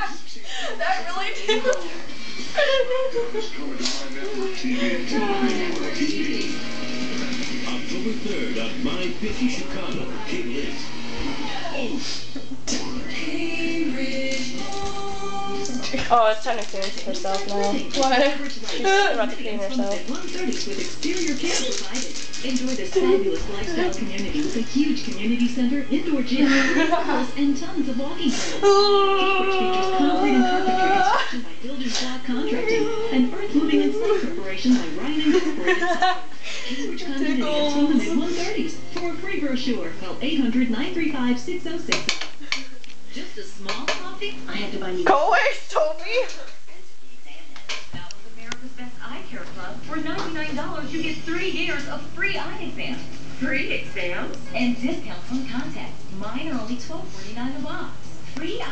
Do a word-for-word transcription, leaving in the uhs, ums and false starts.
gosh! That really did. October third on My fifty Chicago, King Liz. Oh. Oh, it's time to clean herself now. What? She's about to clean herself. With exterior care provided. Enjoy this fabulous lifestyle community with a huge community center, indoor gym, and tons of walking trails. Which features concrete and carpentry construction by Builders Block Contracting and earth moving and site preparation by Ryan Incorporated. Cambridge condominiums from the mid one thirties. For a free brochure, call eight hundred, nine three five, six oh six oh. Just a small coffee? I had to buy you. Go away, Sophie! That was America's Best Eye Care Club. For ninety-nine dollars, you get three years of free eye exams. Free exams? And discounts on contacts. Mine are only twelve forty-nine a box. Free